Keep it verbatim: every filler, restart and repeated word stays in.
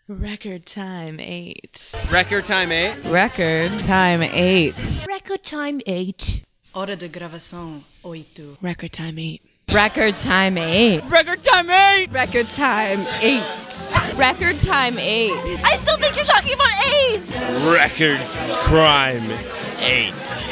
Record time eight. Record time eight. Record time eight. Record time eight. Hora de gravação oito. Record time eight. Record time eight. Record time eight. Record time eight. Record time eight. I still think you're talking about AIDS! Record crime eight.